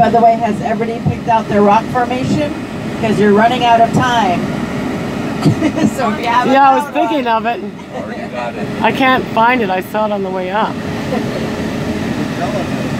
by the way, has everybody picked out their rock formation? Because you're running out of time. So if you haven't I was thinking of it. I can't find it. I saw it on the way up.